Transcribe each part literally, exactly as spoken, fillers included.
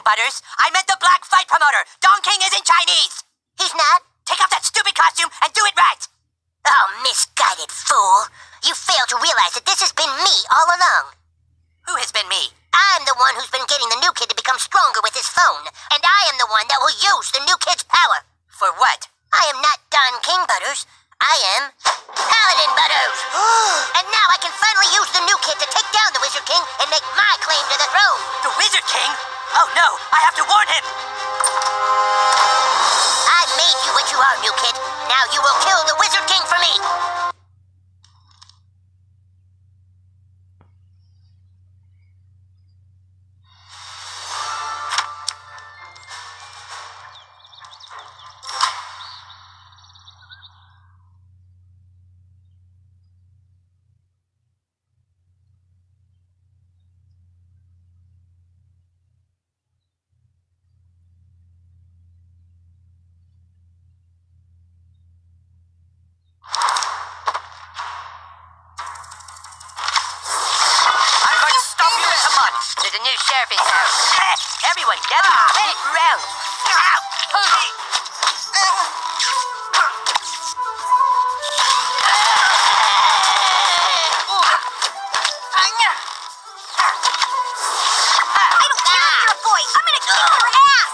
Butters. I meant the black fight promoter. Don King isn't Chinese. He's not? Take off that stupid costume and do it right. Oh, misguided fool. You fail to realize that this has been me all along. Who has been me? I'm the one who's been getting the new kid to become stronger with his phone. And I am the one that will use the new kid's power. For what? I am not Don King Butters. I am Paladin Butters. And now I can finally use the new kid to take down the Wizard King and make my claim to the throne. The Wizard King? Oh no, I have to warn him. I made you what you are, new kid. Now you will kill the Wizard King for me. There's a new sheriff in town. Everyone gather round. I don't care if you're a boy. I'm gonna kick your ass.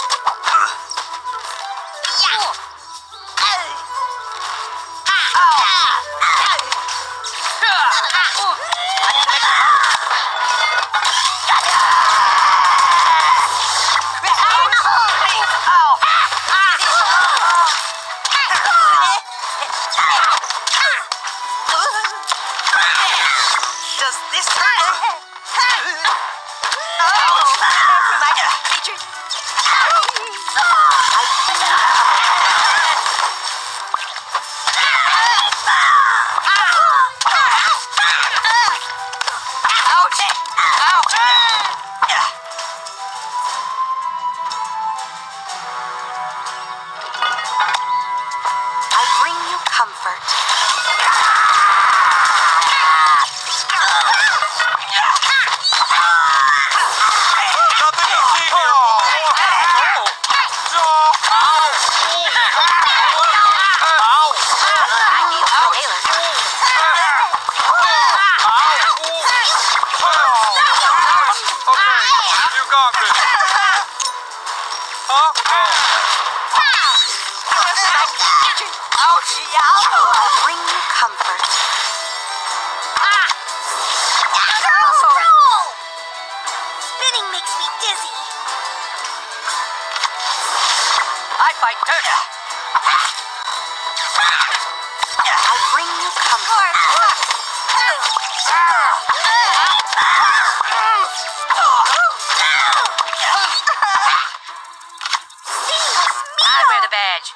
Does this hurt? Oh, for my features. Ouch! Ouch! I bring you comfort. I'll bring you comfort. Spinning makes me dizzy. I fight dirt. I'll bring you comfort. I wear the badge.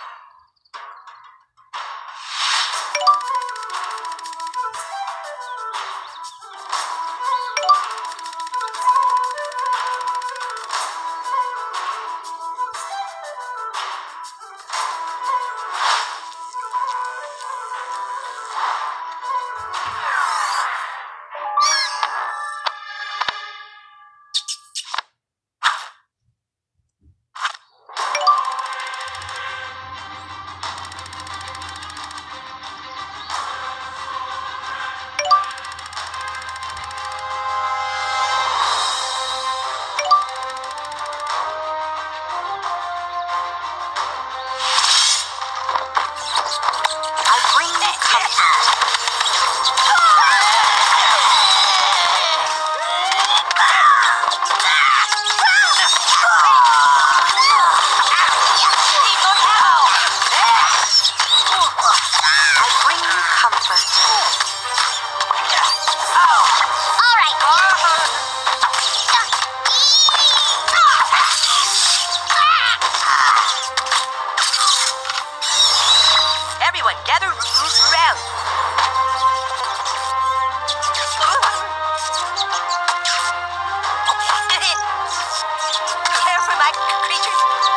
Gather round. Care for my creatures?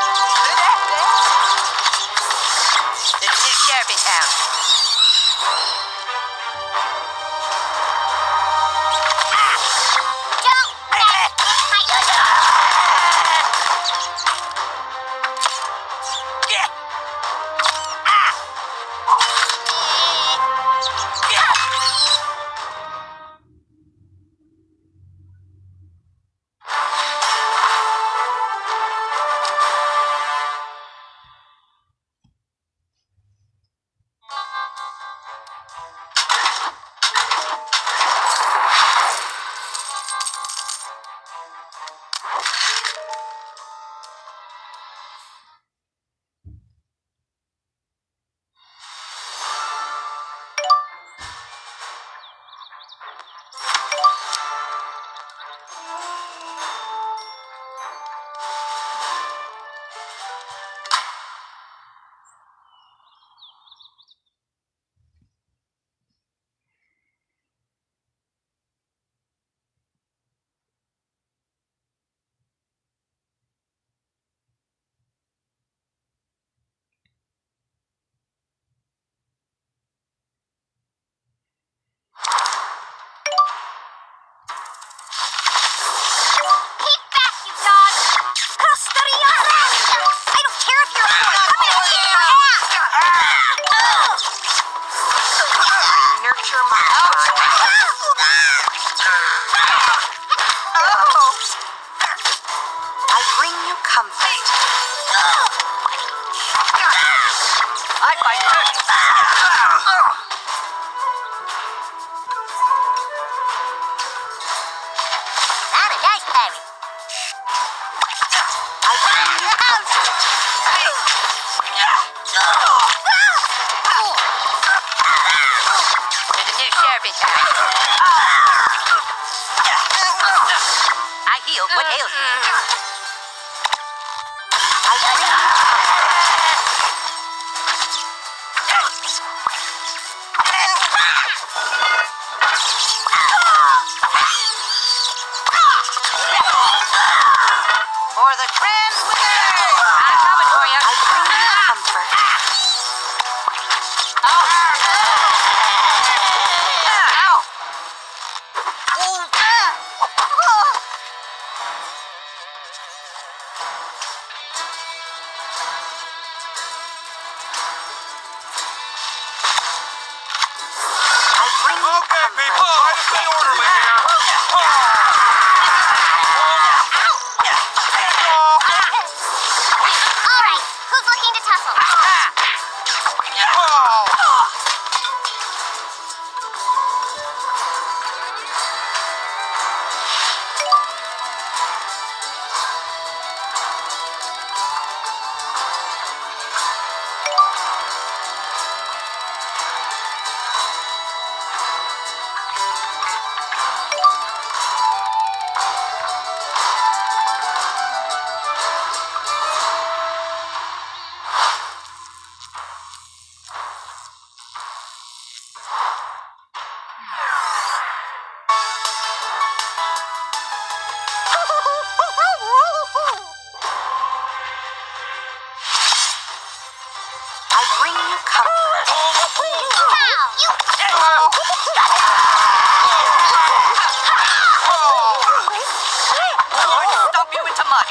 There's a new sheriff in town. Don't let my I bring you comfort. You... I'm going to stomp you into mud.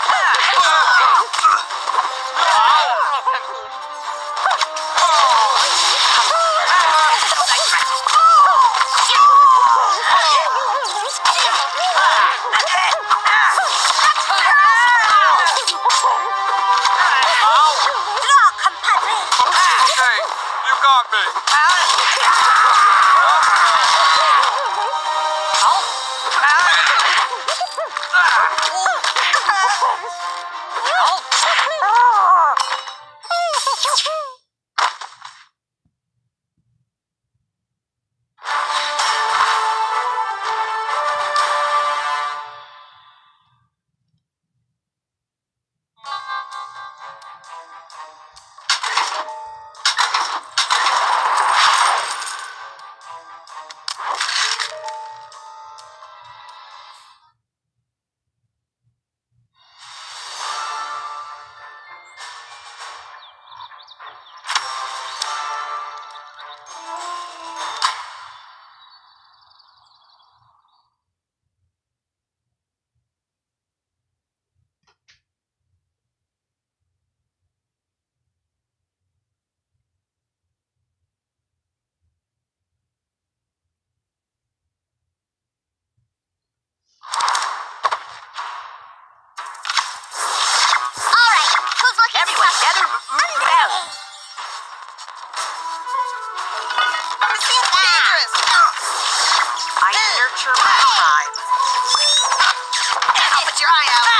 Nurture my tribe. I'll put your eye out.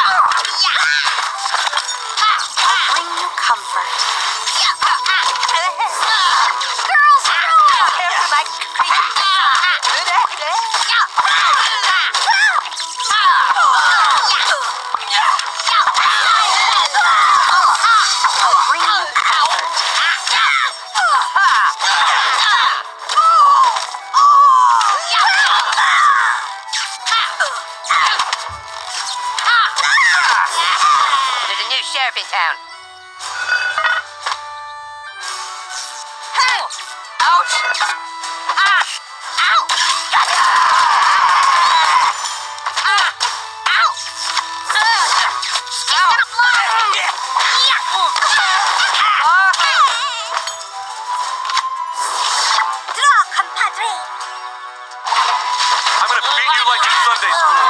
I'll bring you comfort. Girls, Here's my creepy. I'll bring you comfort. There's a new sheriff in town. Ouch! Ah! Ow! Ah! Ow! He's gonna fly! Draw, compadre! I'm gonna beat you like in Sunday school.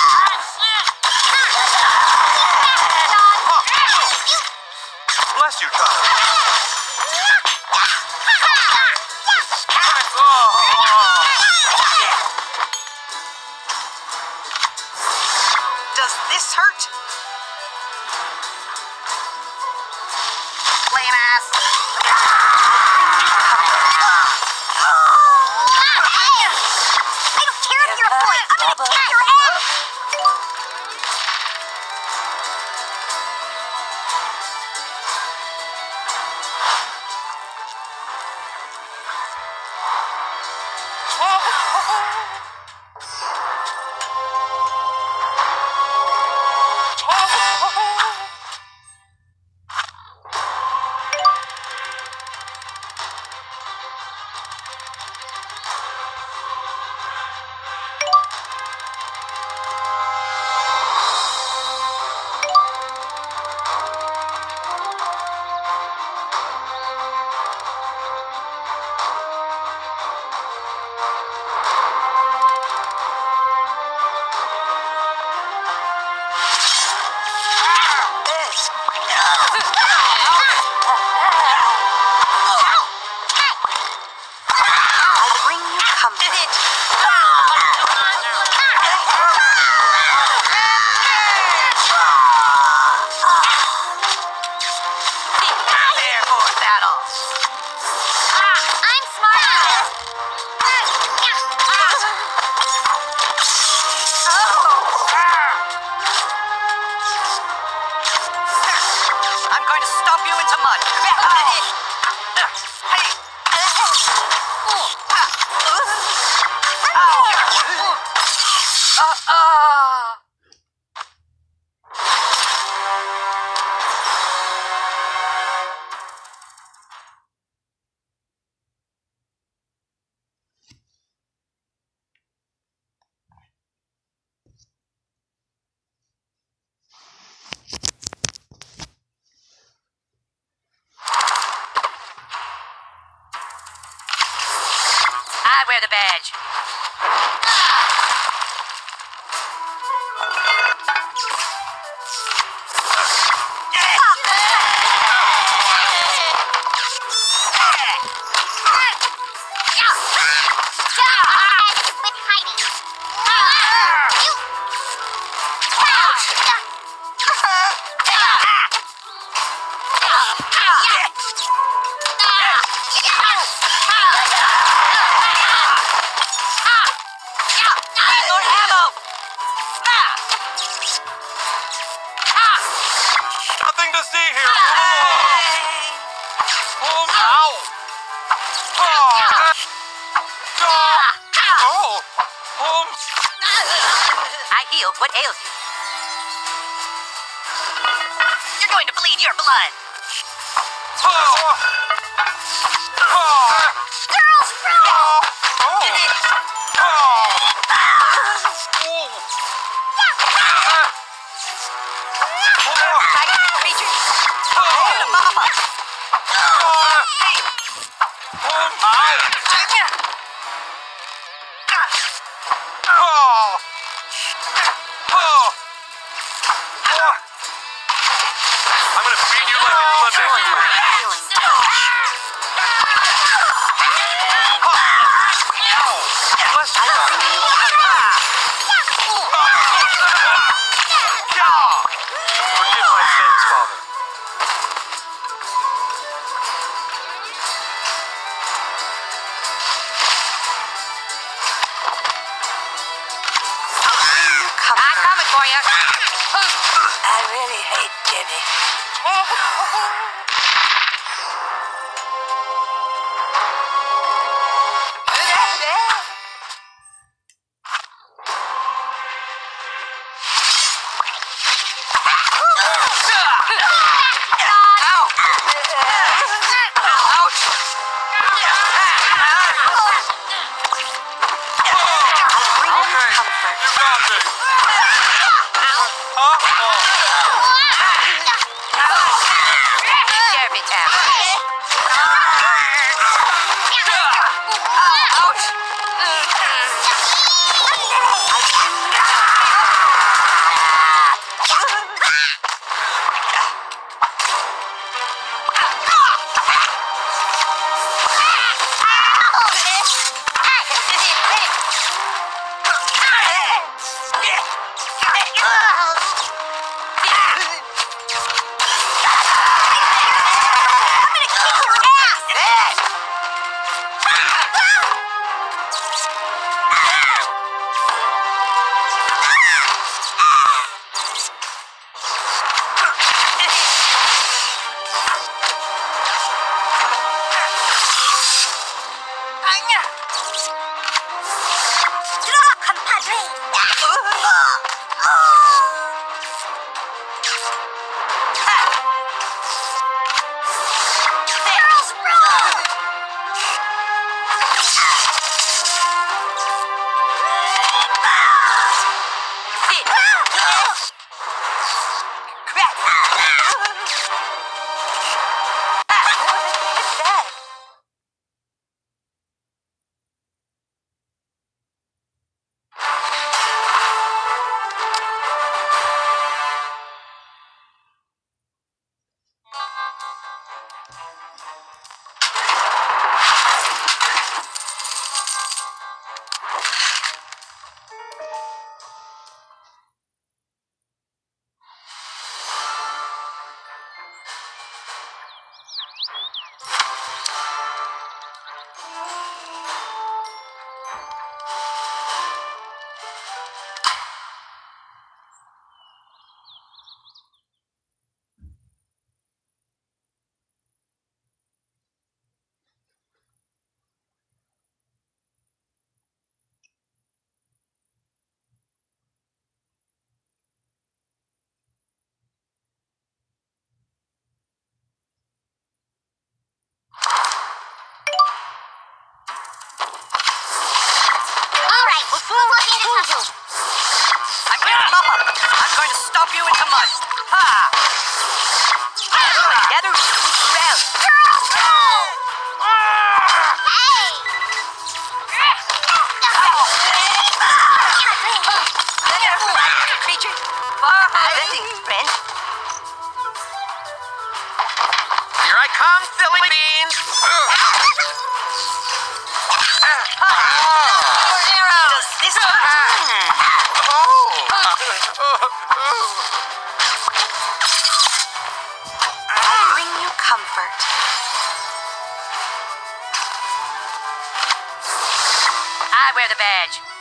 Bless you, Tyler. Does this hurt? Lame ass! I don't care if you're a boy! I'm gonna kick your ass! I wear the badge. Nothing to see here. Oh, ow. Oh. Oh. Oh. I healed what ails you. You're going to bleed your blood. Oh. Oh. Girls, run! Oh. Oh. Tiny creatures. You're the mama. I'm gonna feed you like it's Sunday school. Bless you. Forgive my sins, Father. I'm coming for you. I really hate Jimmy. I'm getting Mama. I'm going to stomp you into mud. Ha! Together we can move around. Hey! come, silly beans. Does this I bring you comfort. I wear the badge.